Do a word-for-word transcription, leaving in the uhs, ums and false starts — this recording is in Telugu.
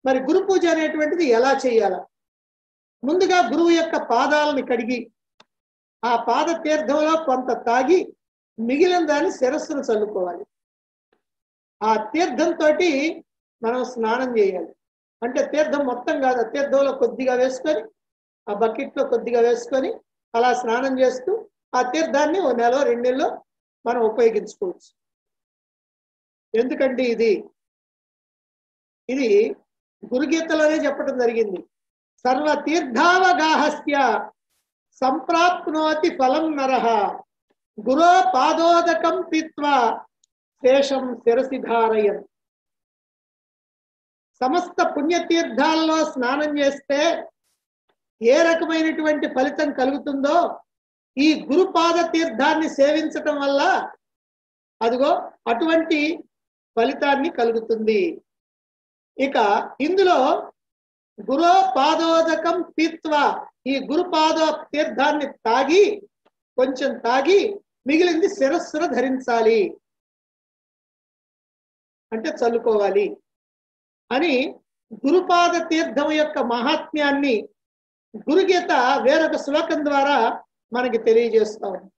మరి గురు పూజ అనేటువంటిది ఎలా చేయాలి? ముందుగా గురువు యొక్క పాదాలను కడిగి ఆ పాద తీర్థంలో కొంత తాగి మిగిలిన దాన్ని శిరస్సును చల్లుకోవాలి. ఆ తీర్థంతో మనం స్నానం చేయాలి. అంటే తీర్థం మొత్తం కాదు, ఆ తీర్థంలో కొద్దిగా వేసుకొని ఆ బకెట్లో కొద్దిగా వేసుకొని అలా స్నానం చేస్తూ ఆ తీర్థాన్ని ఓ నెల రెండు నెలలో మనం ఉపయోగించుకోవచ్చు. ఎందుకంటే ఇది ఇది గురుగీతలోనే చెప్పడం జరిగింది. సర్వ తీర్థావగాహస్య సంప్రాప్నోతి ఫలం నరః గురో పాదోదకం పీత్వా శేషం శిరసి ధారయన్. సమస్త పుణ్యతీర్థాల్లో స్నానం చేస్తే ఏ రకమైనటువంటి ఫలితం కలుగుతుందో ఈ గురుపాద తీర్థాన్ని సేవించటం వల్ల అదిగో అటువంటి ఫలితాన్ని కలుగుతుంది. ఇక ఇందులో గురో పాదోదకం పీత్వా, ఈ గురుపాద తీర్థాన్ని తాగి కొంచెం తాగి మిగిలింది శిరస్సును ధరించాలి, అంటే చల్లుకోవాలి అని గురుపాద తీర్థం యొక్క మహాత్మ్యాన్ని గురుగీత వేరొక శ్లోకం ద్వారా మనకి తెలియజేస్తా ఉంది.